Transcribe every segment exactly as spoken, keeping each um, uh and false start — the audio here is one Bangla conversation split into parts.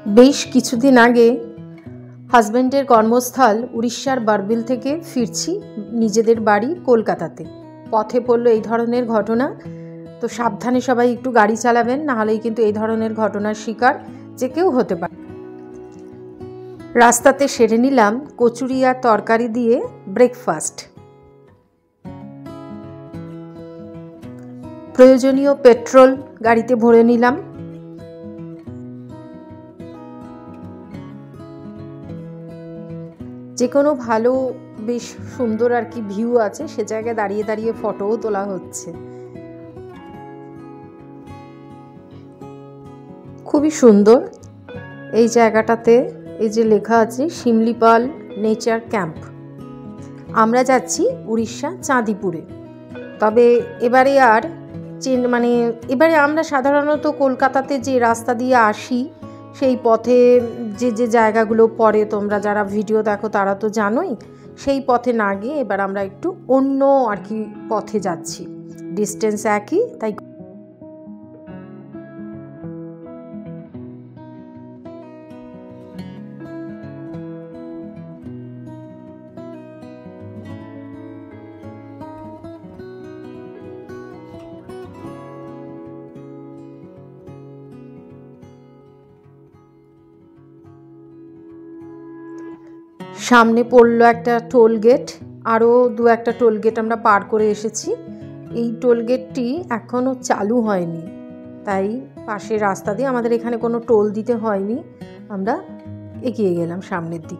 বেশ কিছুদিন আগে হাজব্যান্ডের কর্মস্থল উড়িষ্যার বারবিল থেকে ফিরছি নিজেদের বাড়ি কলকাতাতে। পথে পড়লো এই ধরনের ঘটনা। তো সাবধানে সবাই একটু গাড়ি চালাবেন, না হলেই কিন্তু এই ধরনের ঘটনার শিকার যে কেউ হতে পারে। রাস্তাতে সেরে নিলাম কচুরি আর তরকারি দিয়ে ব্রেকফাস্ট। প্রয়োজনীয় পেট্রোল গাড়িতে ভরে নিলাম। যে কোনো ভালো বেশ সুন্দর আর কি ভিউ আছে, সে জায়গায় দাঁড়িয়ে দাঁড়িয়ে ফটোও তোলা হচ্ছে। খুবই সুন্দর এই জায়গাটাতে। এই যে লেখা আছে শিমলিপাল নেচার ক্যাম্প। আমরা যাচ্ছি উড়িষ্যা চাঁদিপুরে। তবে এবারে আর চেন মানে এবারে আমরা সাধারণত কলকাতাতে যে রাস্তা দিয়ে আসি সেই পথে যে যে জায়গাগুলো পড়ে, তোমরা যারা ভিডিও দেখো তারা তো জানোই, সেই পথে না গিয়ে এবার আমরা একটু অন্য আর কি পথে যাচ্ছি। ডিস্টেন্স একই, তাই সামনে পড়লো একটা টোল গেট। আরও দু একটা টোল গেট আমরা পার করে এসেছি। এই টোল গেটটি এখনও চালু হয়নি, তাই পাশের রাস্তা দিয়ে আমাদের এখানে কোনো টোল দিতে হয়নি। আমরা এগিয়ে গেলাম সামনের দিক।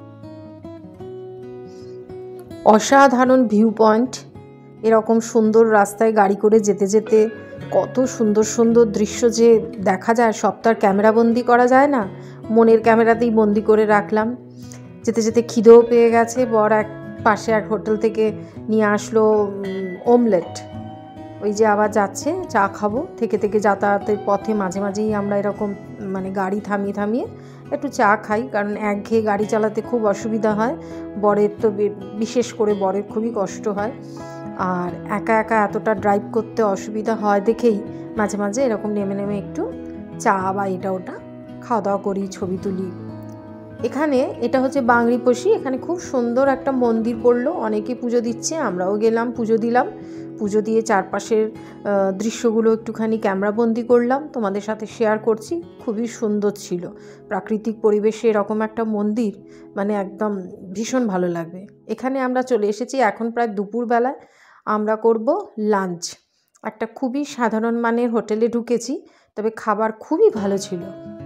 অসাধারণ ভিউ পয়েন্ট। এরকম সুন্দর রাস্তায় গাড়ি করে যেতে যেতে কত সুন্দর সুন্দর দৃশ্য যে দেখা যায়, সব তো আর ক্যামেরাবন্দি করা যায় না। মনের ক্যামেরাতেই বন্দি করে রাখলাম। যেতে যেতে খিদেও পেয়ে গেছে। বর এক পাশে এক হোটেল থেকে নিয়ে আসলো অমলেট। ওই যে আবার যাচ্ছে চা খাবো, থেকে থেকে যাতায়াতের পথে মাঝে মাঝেই আমরা এরকম মানে গাড়ি থামিয়ে থামিয়ে একটু চা খাই, কারণ একঘেয়ে গাড়ি চালাতে খুব অসুবিধা হয়। বরের তো বিশেষ করে বরের খুবই কষ্ট হয়, আর একা একা এতটা ড্রাইভ করতে অসুবিধা হয় দেখেই মাঝে মাঝে এরকম নেমে নেমে একটু চা বা এটা ওটা খাওয়া দাওয়া করি, ছবি তুলি। এখানে এটা হচ্ছে বাংরিপোষি। এখানে খুব সুন্দর একটা মন্দির পড়লো, অনেকে পুজো দিচ্ছে, আমরাও গেলাম পুজো দিলাম। পুজো দিয়ে চারপাশের দৃশ্যগুলো একটুখানি ক্যামেরাবন্দি করলাম, তোমাদের সাথে শেয়ার করছি। খুবই সুন্দর ছিল প্রাকৃতিক পরিবেশে এরকম একটা মন্দির, মানে একদম ভীষণ ভালো লাগবে। এখানে আমরা চলে এসেছি এখন প্রায় দুপুরবেলায়। আমরা করব লাঞ্চ। একটা খুবই সাধারণ মানের হোটেলে ঢুকেছি, তবে খাবার খুবই ভালো ছিল।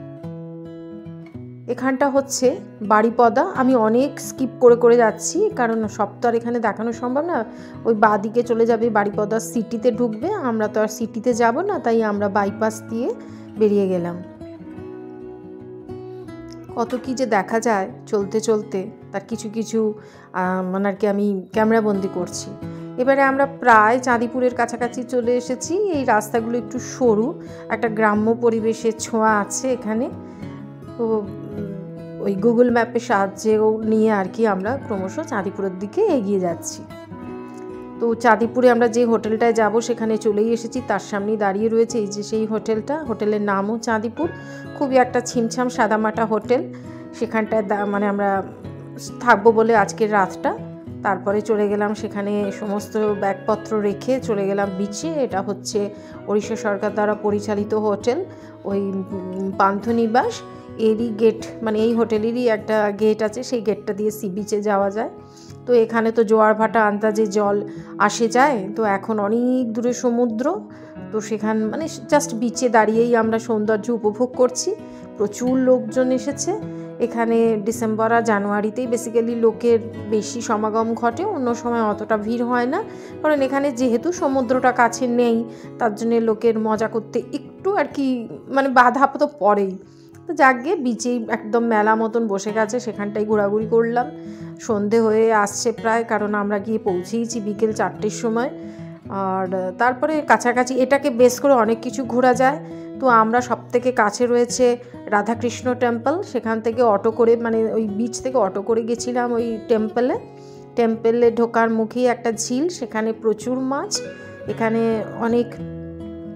এখানটা হচ্ছে বারিপদা। আমি অনেক স্কিপ করে করে যাচ্ছি, কারণ সব তো আর এখানে দেখানো সম্ভব না। ওই বাঁ দিকে চলে যাবে বারিপদা সিটিতে ঢুকবে, আমরা তো আর সিটিতে যাব না, তাই আমরা বাইপাস দিয়ে বেরিয়ে গেলাম। কত কি যে দেখা যায় চলতে চলতে, তার কিছু কিছু মানে আর কি আমি ক্যামেরাবন্দি করছি। এবারে আমরা প্রায় চাঁদিপুরের কাছাকাছি চলে এসেছি। এই রাস্তাগুলো একটু সরু, একটা গ্রাম্য পরিবেশের ছোঁয়া আছে এখানে। তো ওই গুগল ম্যাপের সাহায্যেও নিয়ে আর কি আমরা ক্রমশ চাঁদিপুরের দিকে এগিয়ে যাচ্ছি। তো চাঁদিপুরে আমরা যে হোটেলটায় যাব সেখানে চলেই এসেছি। তার সামনেই দাঁড়িয়ে রয়েছে এই যে সেই হোটেলটা। হোটেলের নামও চাঁদিপুর। খুবই একটা ছিমছাম সাদামাটা হোটেল। সেখানটায় মানে আমরা থাকবো বলে আজকের রাতটা। তারপরে চলে গেলাম সেখানে, সমস্ত ব্যাগপত্র রেখে চলে গেলাম বিচে। এটা হচ্ছে ওড়িশা সরকার দ্বারা পরিচালিত হোটেল, ওই পান্থনিবাস। এরই গেট মানে এই হোটেলেরই একটা গেট আছে, সেই গেটটা দিয়ে সি বিচে যাওয়া যায়। তো এখানে তো জোয়ার ভাটা আন্দাজে জল আসে যায়, তো এখন অনেক দূরে সমুদ্র। তো সেখান মানে জাস্ট বিচে দাঁড়িয়েই আমরা সৌন্দর্য উপভোগ করছি। প্রচুর লোকজন এসেছে এখানে। ডিসেম্বর আর জানুয়ারিতেই বেসিক্যালি লোকের বেশি সমাগম ঘটে, অন্য সময় অতটা ভিড় হয় না, কারণ এখানে যেহেতু সমুদ্রটা কাছে নেই, তার জন্যে লোকের মজা করতে একটু আর কি মানে বাধা তো পড়েই। তো যাক গিয়ে বিচেই একদম মেলা মতন বসে গেছে, সেখানটাই ঘোরাঘুরি করলাম। সন্ধে হয়ে আসছে প্রায়, কারণ আমরা গিয়ে পৌঁছেইছি বিকেল চারটের সময়। আর তারপরে কাছাকাছি এটাকে বেস করে অনেক কিছু ঘোরা যায়। তো আমরা সব থেকে কাছে রয়েছে রাধাকৃষ্ণ টেম্পল, সেখান থেকে অটো করে মানে ওই বিচ থেকে অটো করে গেছিলাম ওই টেম্পলে। টেম্পলে ঢোকার মুখেই একটা ঝিল, সেখানে প্রচুর মাছ। এখানে অনেক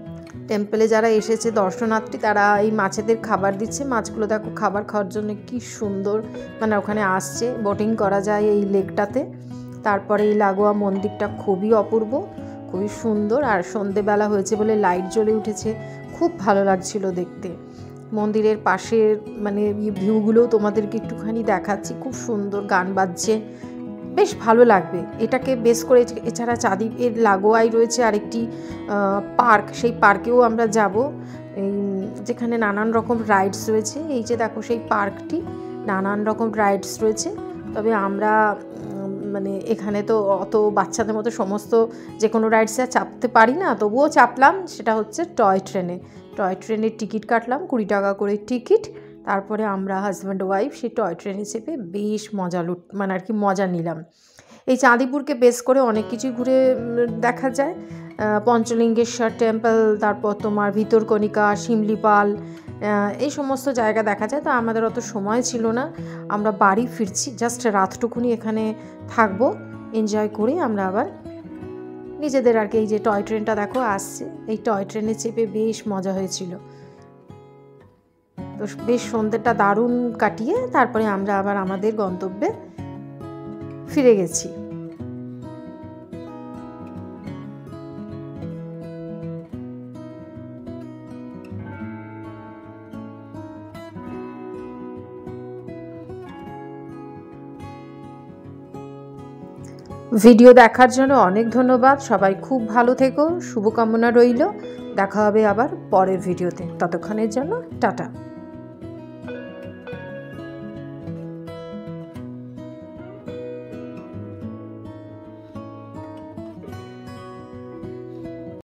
টেম্পলে যারা এসেছে দর্শনার্থী তারা এই মাছেদের খাবার দিচ্ছে। মাছগুলো দেখো খাবার খাওয়ার জন্য কি সুন্দর, মানে ওখানে আসছে, বোটিং করা যায় এই লেকটাতে। তারপরে এই লাগোয়া মন্দিরটা খুবই অপূর্ব, খুবই সুন্দর, আর সন্ধেবেলা হয়েছে বলে লাইট জ্বলে উঠেছে, খুব ভালো লাগছিল দেখতে। মন্দিরের পাশের মানে ভিউগুলোও তোমাদেরকে একটুখানি দেখাচ্ছি, খুব সুন্দর গান বাজছে, বেশ ভালো লাগবে। এটাকে বেশ করে এছাড়া চাঁদি এর লাগোয়াই রয়েছে আরেকটি পার্ক, সেই পার্কেও আমরা যাব, এই যেখানে নানান রকম রাইডস রয়েছে। এই যে দেখো সেই পার্কটি, নানান রকম রাইডস রয়েছে। তবে আমরা মানে এখানে তো অত বাচ্চাদের মতো সমস্ত যে কোনো রাইডসে চাপতে পারি না, তবুও চাপলাম। সেটা হচ্ছে টয় ট্রেনে। টয় ট্রেনের টিকিট কাটলাম, কুড়ি টাকা করে টিকিট। তারপরে আমরা হাজব্যান্ড ওয়াইফ সেই টয় ট্রেনে চেপে বেশ মজা লুট মানে আর কি মজা নিলাম। এই চাঁদিপুরকে বেস করে অনেক কিছুই ঘুরে দেখা যায়। পঞ্চলিঙ্গেশ্বর টেম্পল, তারপর তোমার ভিতরকণিকা, শিমলিপাল, এই সমস্ত জায়গা দেখা যায়। তো আমাদের অত সময় ছিল না, আমরা বাড়ি ফিরছি, জাস্ট রাতটুকুনি এখানে থাকবো, এনজয় করে আমরা আবার নিজেদের আর কি। এই যে টয় ট্রেনটা দেখো আসছে, এই টয় ট্রেনে চেপে বেশ মজা হয়েছিল। তো বেশ সন্ধ্যেটা দারুণ কাটিয়ে তারপরে আমরা আবার আমাদের গন্তব্যে ফিরে গেছি। ভিডিও দেখার জন্য অনেক ধন্যবাদ, সবাই খুব ভালো থেকো, শুভকামনা রইল। দেখা হবে আবার পরের ভিডিওতে, ততক্ষণের জন্য টাটা।